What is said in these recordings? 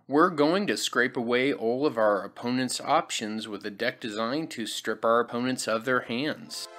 We're going to scrape away all of our opponent's options with a deck designed to strip our opponents of their hands.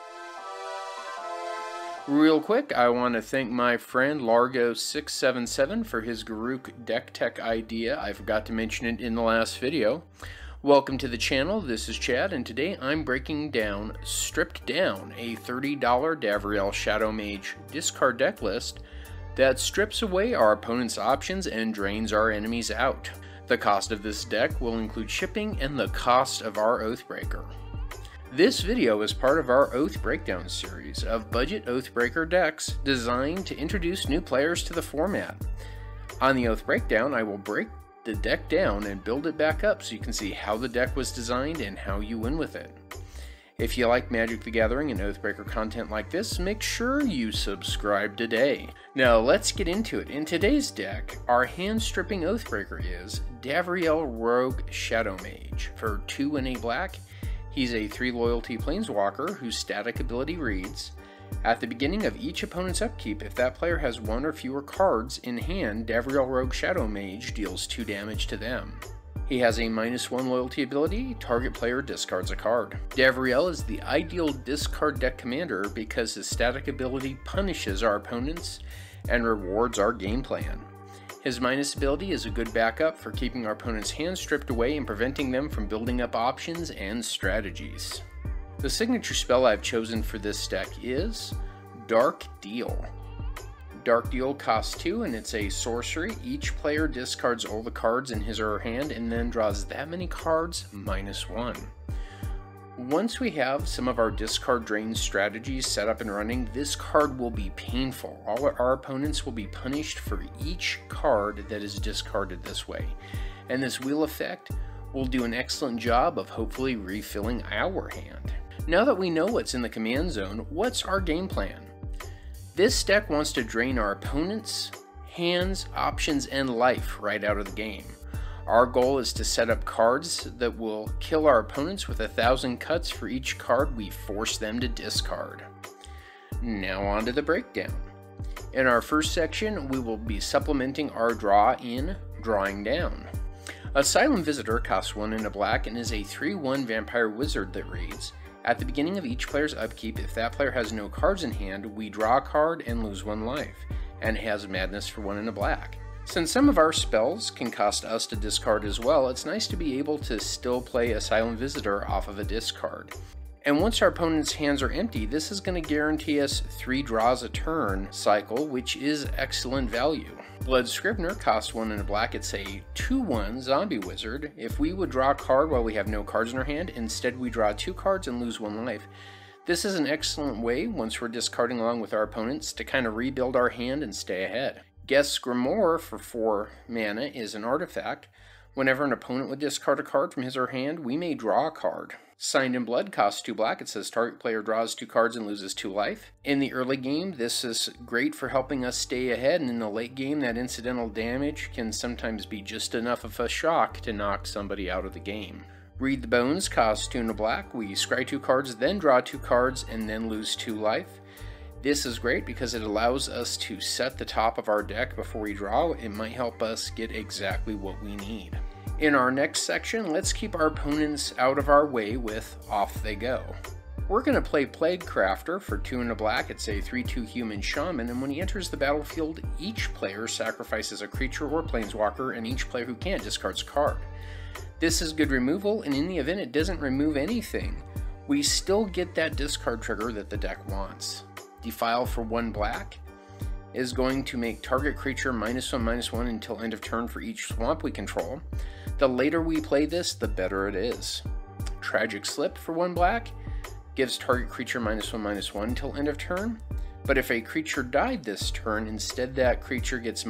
Real quick, I want to thank my friend Largo677 for his Garruk deck tech idea. I forgot to mention it in the last video. Welcome to the channel, this is Chad, and today I'm breaking down Stripped Down, a $30 Davriel Shadow Mage discard deck list that strips away our opponent's options and drains our enemies out. The cost of this deck will include shipping and the cost of our Oathbreaker. This video is part of our Oath Breakdown series of budget Oathbreaker decks designed to introduce new players to the format. On the Oath Breakdown, I will break the deck down and build it back up so you can see how the deck was designed and how you win with it. If you like Magic the Gathering and Oathbreaker content like this, make sure you subscribe today. Now let's get into it. In today's deck, our hand-stripping Oathbreaker is Davriel Rogue Shadow Mage. For 2 and a black, he's a 3 loyalty planeswalker whose static ability reads, at the beginning of each opponent's upkeep, if that player has 1 or fewer cards in hand, Davriel Rogue Shadow Mage deals 2 damage to them. He has a -1 loyalty ability, target player discards a card. Davriel is the ideal discard deck commander because his static ability punishes our opponents and rewards our game plan. His minus ability is a good backup for keeping our opponent's hands stripped away and preventing them from building up options and strategies. The signature spell I've chosen for this deck is Dark Deal. Dark Deal costs 2 and it's a sorcery. Each player discards all the cards in his or her hand and then draws that many cards -1. Once we have some of our discard drain strategies set up and running, this card will be painful. All our opponents will be punished for each card that is discarded this way. And this wheel effect will do an excellent job of hopefully refilling our hand. Now that we know what's in the command zone, what's our game plan? This deck wants to drain our opponents' hands, options, and life right out of the game. Our goal is to set up cards that will kill our opponents with 1,000 cuts for each card we force them to discard. Now on to the breakdown. In our first section, we will be supplementing our draw in Drawing Down. Asylum Visitor costs 1 and a black and is a 3/1 vampire wizard that reads, at the beginning of each player's upkeep, if that player has no cards in hand, we draw a card and lose 1 life, and it has madness for 1 and a black. Since some of our spells can cost us to discard as well, it's nice to be able to still play Asylum Visitor off of a discard. And once our opponent's hands are empty, this is going to guarantee us 3 draws a turn cycle, which is excellent value. Blood Scrivener costs 1 and a black. It's a 2/1 zombie wizard. If we would draw a card while we have no cards in our hand, instead we draw 2 cards and lose 1 life. This is an excellent way, once we're discarding along with our opponents, to kind of rebuild our hand and stay ahead. Guest Grimoire for 4 mana is an artifact. Whenever an opponent would discard a card from his or her hand, we may draw a card. Signed in Blood costs 2 black. It says target player draws 2 cards and loses 2 life. In the early game, this is great for helping us stay ahead, and in the late game, that incidental damage can sometimes be just enough of a shock to knock somebody out of the game. Read the Bones costs 2 and a black. We scry 2 cards, then draw 2 cards, and then lose 2 life. This is great because it allows us to set the top of our deck before we draw. It might help us get exactly what we need. In our next section, let's keep our opponents out of our way with Off They Go. We're going to play Plague Crafter for 2 and a black. It's a 3/2 human shaman, and when he enters the battlefield, each player sacrifices a creature or planeswalker, and each player who can't discards a card. This is good removal, and in the event it doesn't remove anything, we still get that discard trigger that the deck wants. Defile for 1 black is going to make target creature -1/-1 until end of turn for each swamp we control. The later we play this, the better it is. Tragic Slip for 1 black gives target creature -1/-1 until end of turn, but if a creature died this turn, instead that creature gets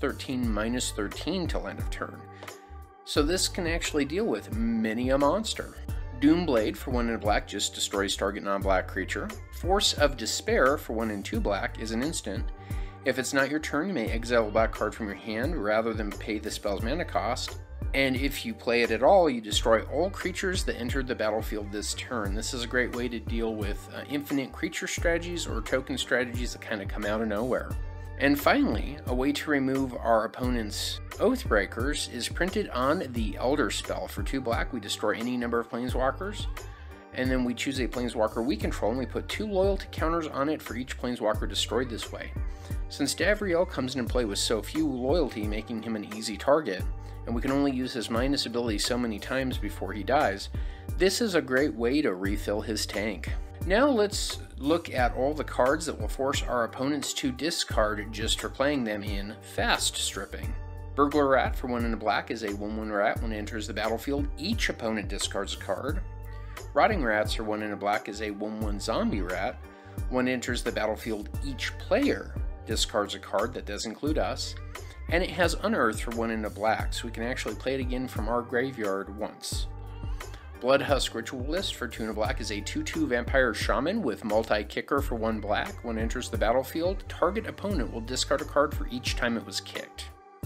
-13/-13 till end of turn. So this can actually deal with many a monster. Doomblade for 1 and a black just destroys target non-black creature. Force of Despair for 1 and 2 black is an instant. If it's not your turn, you may exile a black card from your hand rather than pay the spell's mana cost. And if you play it at all, you destroy all creatures that entered the battlefield this turn. This is a great way to deal with infinite creature strategies or token strategies that kind of come out of nowhere. And finally, a way to remove our opponent's Oathbreakers is printed on the Elder spell. For 2 black, we destroy any number of planeswalkers, and then we choose a planeswalker we control, and we put 2 loyalty counters on it for each planeswalker destroyed this way. Since Davriel comes into play with so few loyalty, making him an easy target, and we can only use his minus ability so many times before he dies, this is a great way to refill his tank. Now let's look at all the cards that will force our opponents to discard just for playing them in fast stripping. Burglar Rat for 1 and a black is a 1/1 rat. When it enters the battlefield, each opponent discards a card. Rotting Rats for 1 and a black is a 1/1 zombie rat. When it enters the battlefield, each player discards a card. That does include us. And it has Unearth for 1 and a black, so we can actually play it again from our graveyard once. Bloodhusk Ritualist for 2 and a black is a 2/2 Vampire Shaman with multi-kicker for 1 black. When it enters the battlefield, target opponent will discard a card for each time it was kicked.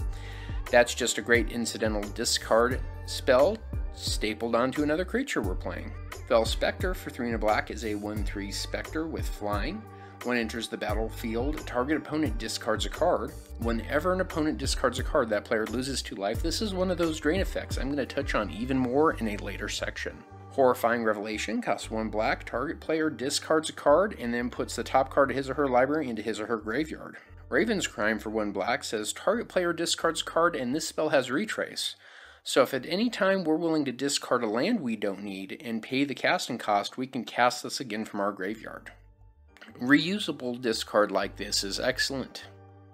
That's just a great incidental discard spell stapled onto another creature we're playing. Fel Spectre for 3 and a black is a 1/3 Spectre with flying. When it enters the battlefield, target opponent discards a card. Whenever an opponent discards a card, that player loses 2 life. This is one of those drain effects I'm going to touch on even more in a later section. Horrifying Revelation costs 1 black. Target player discards a card and then puts the top card of his or her library into his or her graveyard. Raven's Crime for 1 black says target player discards a card, and this spell has retrace. So if at any time we're willing to discard a land we don't need and pay the casting cost, we can cast this again from our graveyard. Reusable discard like this is excellent.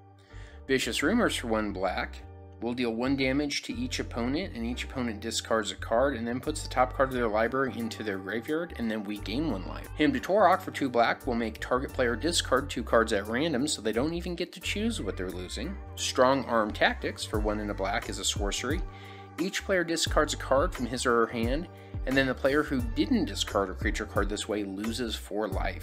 Vicious Rumors for 1 black will deal 1 damage to each opponent, and each opponent discards a card and then puts the top card of their library into their graveyard, and then we gain 1 life. Hymn to Torok for 2 black will make target player discard 2 cards at random, so they don't even get to choose what they're losing. Strong Arm Tactics for 1 and a black is a sorcery. Each player discards a card from his or her hand, and then the player who didn't discard a creature card this way loses 4 life.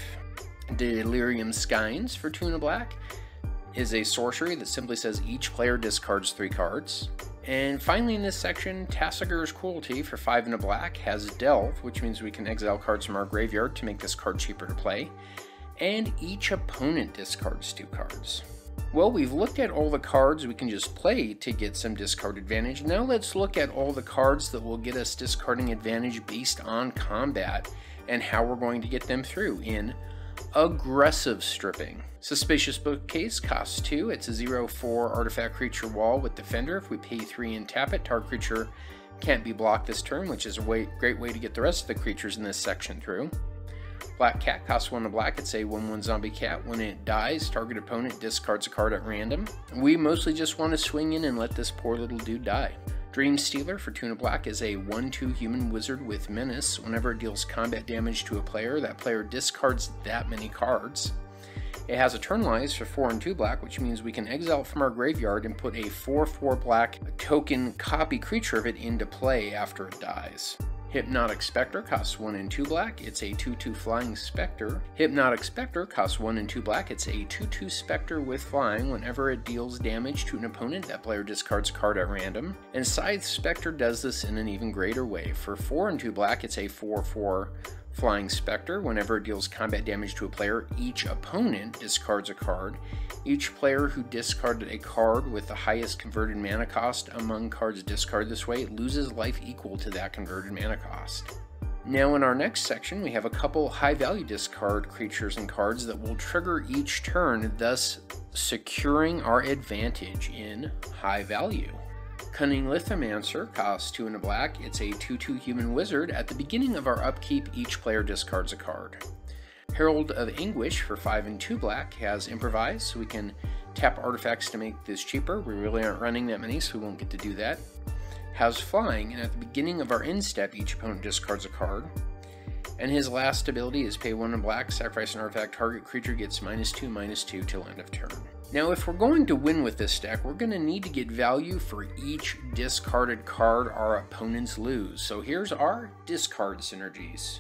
Delirium Skynes for 2 and a black is a sorcery that simply says each player discards 3 cards. And finally in this section, Tassiger's Cruelty for 5 and a black has Delve, which means we can exile cards from our graveyard to make this card cheaper to play. And each opponent discards 2 cards. Well, we've looked at all the cards we can just play to get some discard advantage. Now let's look at all the cards that will get us discarding advantage based on combat and how we're going to get them through in Aggressive Stripping. Suspicious Bookcase costs 2. It's a 0/4 artifact creature wall with Defender. If we pay 3 and tap it, target creature can't be blocked this turn, which is a great way to get the rest of the creatures in this section through. Black Cat costs 1 black. It's a 1/1 zombie cat. When it dies, target opponent discards a card at random. We mostly just want to swing in and let this poor little dude die. Dream Stealer for 2 black is a 1/2 human wizard with menace. Whenever it deals combat damage to a player, that player discards that many cards. It has Eternalize for 4 and 2 black, which means we can exile it from our graveyard and put a 4/4 black token copy creature of it into play after it dies. Hypnotic Spectre costs 1 and 2 black. It's a 2/2 flying spectre. Hypnotic Spectre costs 1 and 2 black. It's a 2/2 spectre with flying. Whenever it deals damage to an opponent, that player discards a card at random. And Scythe Spectre does this in an even greater way. For 4 and 2 black, it's a 4/4 flying spectre. Whenever it deals combat damage to a player, each opponent discards a card. Each player who discarded a card with the highest converted mana cost among cards discarded this way loses life equal to that converted mana cost. Now in our next section, we have a couple high value discard creatures and cards that will trigger each turn, thus securing our advantage in high value. Cunning Lithomancer costs 2 and a black. It's a 2/2 human wizard. At the beginning of our upkeep, each player discards a card. Herald of Anguish for 5 and 2 black has Improvise, so we can tap artifacts to make this cheaper. We really aren't running that many, so we won't get to do that. Has Flying, and at the beginning of our end step, each opponent discards a card. And his last ability is pay 1 and black, sacrifice an artifact, target creature gets -2/-2 till end of turn. Now if we're going to win with this deck, we're going to need to get value for each discarded card our opponents lose. So here's our discard synergies.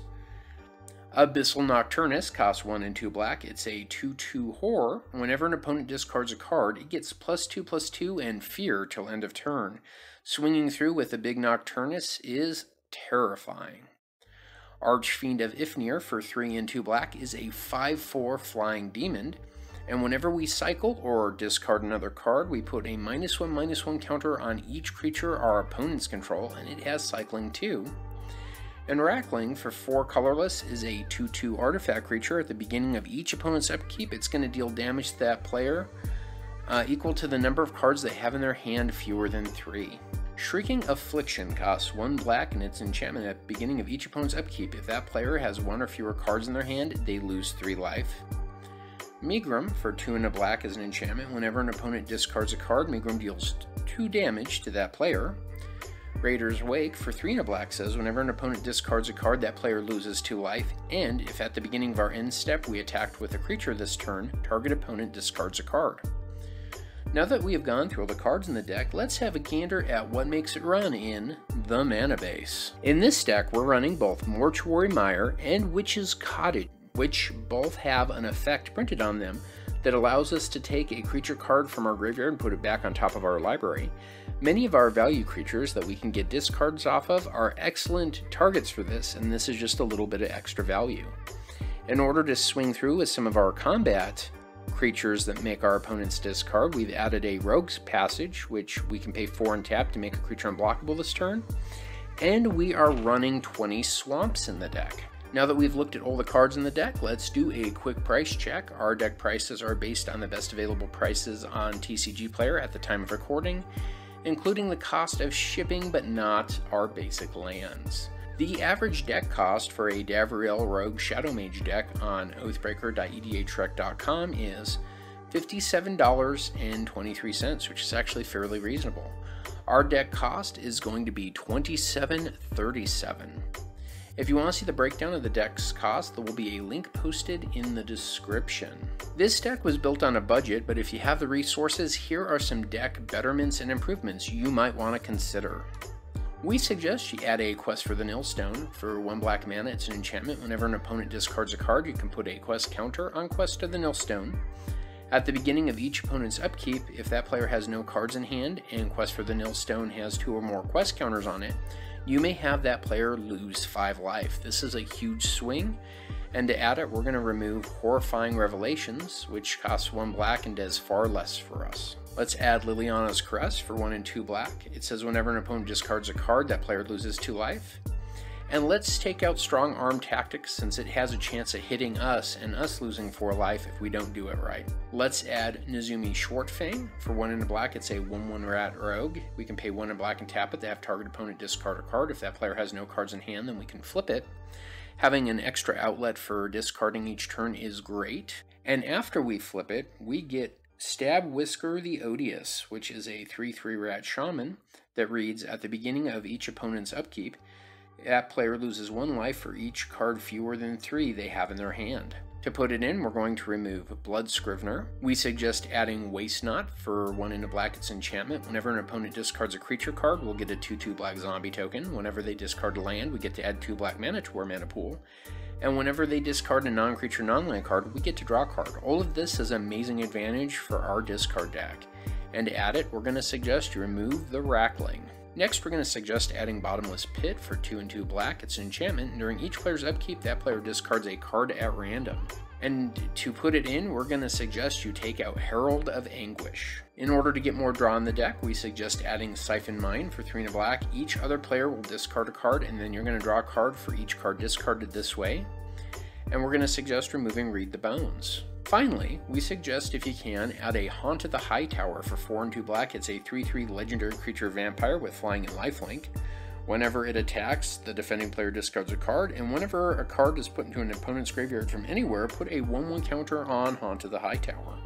Abyssal Nocturnus costs 1 and 2 black. It's a 2/2 horror. Whenever an opponent discards a card, it gets +2/+2 and fear till end of turn. Swinging through with a big Nocturnus is terrifying. Archfiend of Ifnir for 3 and 2 black is a 5/4 flying demon. And whenever we cycle or discard another card, we put a -1/-1 counter on each creature our opponents control, and it has cycling too. And Rackling, for 4 colorless, is a 2/2 artifact creature. At the beginning of each opponent's upkeep, it's going to deal damage to that player equal to the number of cards they have in their hand fewer than 3. Shrieking Affliction costs 1 black and its enchantment at the beginning of each opponent's upkeep. If that player has 1 or fewer cards in their hand, they lose 3 life. Megrim, for 2 and a black, is an enchantment. Whenever an opponent discards a card, Megrim deals 2 damage to that player. Raider's Wake, for 3 and a black, says whenever an opponent discards a card, that player loses 2 life, and if at the beginning of our end step we attacked with a creature this turn, target opponent discards a card. Now that we have gone through all the cards in the deck, let's have a gander at what makes it run in the Mana Base. In this deck, we're running both Mortuary Mire and Witch's Cottage, which both have an effect printed on them that allows us to take a creature card from our graveyard and put it back on top of our library. Many of our value creatures that we can get discards off of are excellent targets for this, and this is just a little bit of extra value. In order to swing through with some of our combat creatures that make our opponents discard, we've added a Rogue's Passage, which we can pay 4 and tap to make a creature unblockable this turn, and we are running 20 Swamps in the deck. Now that we've looked at all the cards in the deck, let's do a quick price check. Our deck prices are based on the best available prices on TCG Player at the time of recording, including the cost of shipping but not our basic lands. The average deck cost for a Davriel Rogue Shadow Mage deck on oathbreaker.edhrec.com is $57.23, which is actually fairly reasonable. Our deck cost is going to be $27.37. If you want to see the breakdown of the deck's cost, there will be a link posted in the description. This deck was built on a budget, but if you have the resources, here are some deck betterments and improvements you might want to consider. We suggest you add a Quest for the Nilstone. For 1 black mana, it's an enchantment. Whenever an opponent discards a card, you can put a quest counter on Quest of the Nilstone. At the beginning of each opponent's upkeep, if that player has no cards in hand and Quest for the Nilstone has 2 or more quest counters on it, you may have that player lose 5 life. This is a huge swing, and to add it, we're going to remove Horrifying Revelations, which costs 1 black and does far less for us. Let's add Liliana's Crest for 1 and 2 black. It says whenever an opponent discards a card, that player loses 2 life. And let's take out Strong Arm Tactics, since it has a chance of hitting us and us losing 4 life if we don't do it right. Let's add Nezumi Shortfang. For 1 and a black, it's a 1/1 rat rogue. We can pay 1 and black and tap it to have target opponent discard a card. If that player has no cards in hand, then we can flip it. Having an extra outlet for discarding each turn is great. And after we flip it, we get Stab Whisker the Odious, which is a 3/3 rat shaman that reads, at the beginning of each opponent's upkeep, that player loses 1 life for each card fewer than 3 they have in their hand. To put it in, we're going to remove Blood Scrivener. We suggest adding Waste Not. For 1 and a black, it's enchantment. Whenever an opponent discards a creature card, we'll get a 2/2 black zombie token. Whenever they discard a land, we get to add 2 black mana to our mana pool. And whenever they discard a non-creature non-land card, we get to draw a card. All of this is amazing advantage for our discard deck. And to add it, we're going to suggest you remove the Rackling. Next, we're going to suggest adding Bottomless Pit. For 2 and 2 black. It's an enchantment, and during each player's upkeep, that player discards a card at random. And to put it in, we're going to suggest you take out Herald of Anguish. In order to get more draw in the deck, we suggest adding Siphon Mine. For 3 and a black. Each other player will discard a card, and then you're going to draw a card for each card discarded this way. And we're going to suggest removing Read the Bones. Finally, we suggest, if you can, add a Haunt of the Hightower. For 4 and 2 black. It's a 3/3 legendary creature vampire with flying and lifelink. Whenever it attacks, the defending player discards a card, and whenever a card is put into an opponent's graveyard from anywhere, put a 1/1 counter on Haunt of the Hightower.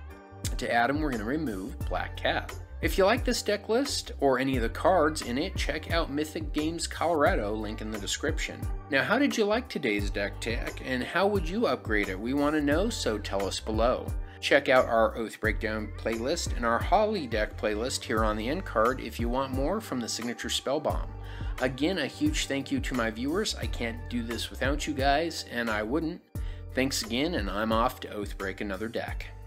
To add them, we're going to remove Black Cat. If you like this deck list, or any of the cards in it, check out Mythic Games Colorado, link in the description. Now, how did you like today's deck tech, and how would you upgrade it? We want to know, so tell us below. Check out our Oath Breakdown playlist and our Holly deck playlist here on the end card if you want more from the Signature Spellbomb. Again, a huge thank you to my viewers. I can't do this without you guys, and I wouldn't. Thanks again, and I'm off to Oath Break another deck.